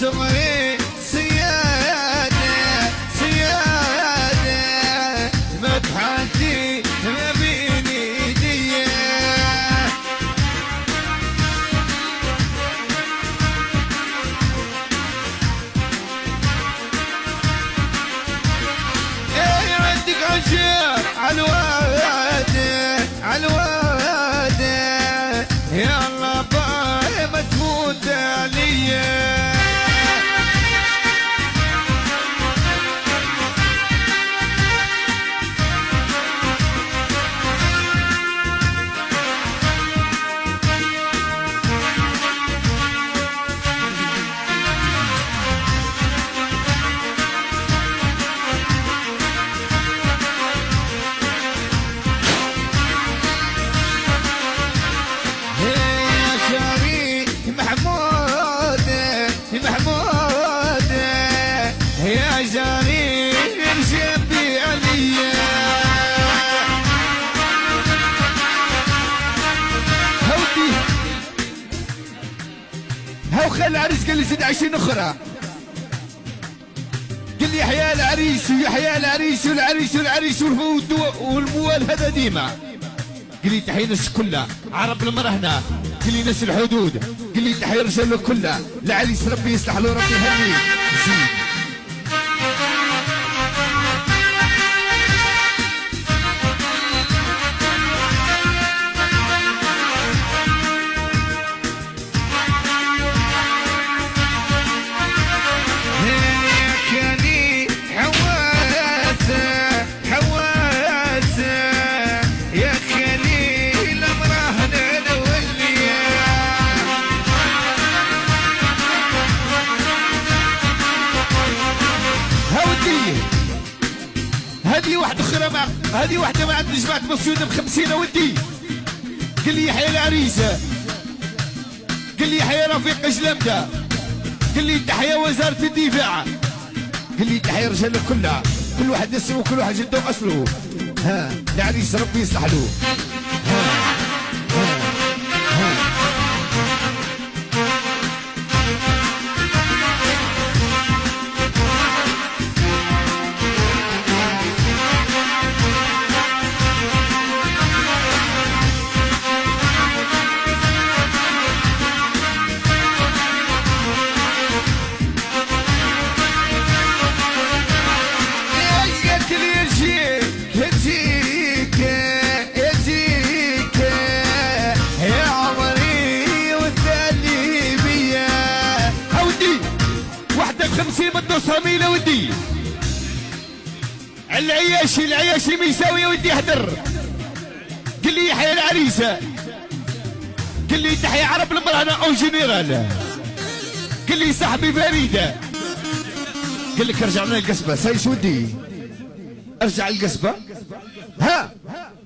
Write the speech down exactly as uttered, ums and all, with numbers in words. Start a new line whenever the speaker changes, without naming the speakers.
صغري سيادة سيادة مدحتي ما بين ايديا ايه عندك عشير عالوادة عالوادة يا الله باي ما تفوت عليا محمود يا جاري جنبي عليا هودي هاو خل العريس قال لي زيد عشرين اخرى قال لي يحيى العريس ويحيى العريس والعريس والعريس والموال هذا ديما قال لي تحية الناس كلها عرب المرة هنا قال لي ناس الحدود قال لي تحية الرجال كلها العريس ربي يصلح له ربي يهنيه زيد هذه واحدة أخرى مع هذه واحدة مع جماعة مسيونة بخمسين ودي قال لي يحيى العريسة قال لي يحيى رفيق جلمدة قال لي تحية وزارة الدفاع قال لي تحية رجال كلها كل واحد اسمه وكل واحد جده وأصله ها العريس ربي يصلح له ها ها ها خمسين مدوسها ميلة ودي العياشي العياشي ما يساوي يا ودي اهدر قال لي يحيى العريسة قال لي تحية عرب المرهنة او جنرال قال لي صاحبي فريدة قال لك ارجع من القصبة سايس ودي ارجع القصبة ها